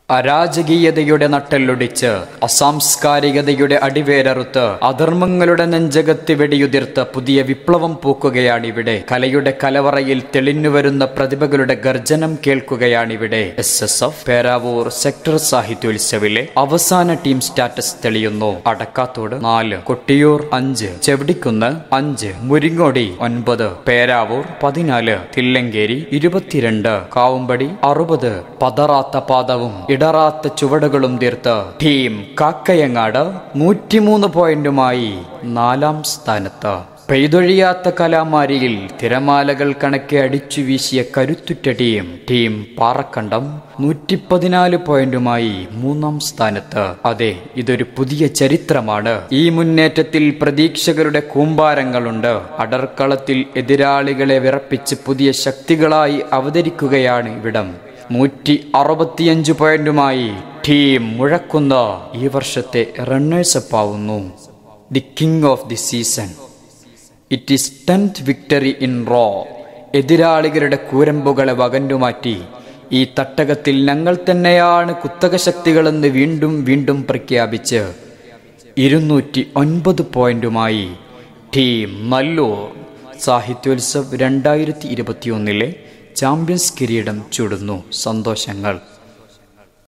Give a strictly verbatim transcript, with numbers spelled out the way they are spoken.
അരാജകീയതയുടെ നട്ടെല്ലൊടിച്ച് അസാംസ്കാരികതയുടെ അടിവേരറുത്ത് അധർമ്മങ്ങളുടെ നെഞ്ചകത്തി വെടിയുതിർത്ത് പുതിയ വിപ്ലവം പൂക്കുകയാണിവിടെ. കലയുടെ കലവറയിൽ തെളിഞ്ഞുവരുന്ന പ്രതിഭകളുടെ ഗർജനം കേൾക്കുകയാണിവിടെ. S S F Peravoor sector സാഹിത്യോത്സവിലെ അവസാന ടീം സ്റ്റാറ്റസ് തെളിയുന്നു. അടക്കാത്തോട് നാല്, കൊട്ടിയൂർ അഞ്ച്, ചെവടിക്കുന്ന് അഞ്ച്, മുരിങ്ങോടി ഒൻപത്, പേരാവൂർ പതിനാല്, തില്ലങ്കേരി ഇരുപത്തിരണ്ട്, കാവുമ്പടി അറുപത്. പതറാത്ത പാദവും ഇടറാത്ത ചുവടുകളും തീർത്ത് ടീം കാക്കയങ്ങാട് നൂറ്റിമൂന്ന് പോയിന്റുമായി നാലാം സ്ഥാനത്ത്. പെയ്തൊഴിയാത്ത കലാമാരിയിൽ തിരമാലകൾ കണക്കെ അടിച്ചു വീശിയ കരുത്തുറ്റ ടീം ടീം പാറക്കണ്ടം നൂറ്റി പതിനാല് പോയിന്റുമായി മൂന്നാം സ്ഥാനത്ത്. അതെ, ഇതൊരു പുതിയ ചരിത്രമാണ്. ഈ മുന്നേറ്റത്തിൽ പ്രതീക്ഷകളുടെ കൂമ്പാരങ്ങളുണ്ട്. അടർക്കളത്തിൽ എതിരാളികളെ വിറപ്പിച്ച് പുതിയ ശക്തികളായി അവതരിക്കുകയാണ് ഇവിടം. നൂറ്റി അറുപത്തിയഞ്ച് പോയിന്റുമായി ടീം മുഴക്കുന്ന ഈ വർഷത്തെ റണ്ണേഴ്സപ്പ് ആവുന്നു. The king of the season. It is tenth victory in row. എതിരാളികളുടെ കൂരമ്പുകളെ വകഞ്ഞുമാറ്റി ഈ തട്ടകത്തിൽ ഞങ്ങൾ തന്നെയാണ് കുത്തക ശക്തികളെന്ന് വീണ്ടും വീണ്ടും പ്രഖ്യാപിച്ച് ഇരുന്നൂറ്റി ഒൻപത് പോയിന്റുമായി ടീം നല്ലൂർ സാഹിത്യോത്സവ് രണ്ടായിരത്തി ഇരുപത്തി ഒന്നിലെ ചാമ്പ്യൻസ് കിരീടം ചൂടുന്നു. സന്തോഷങ്ങൾ.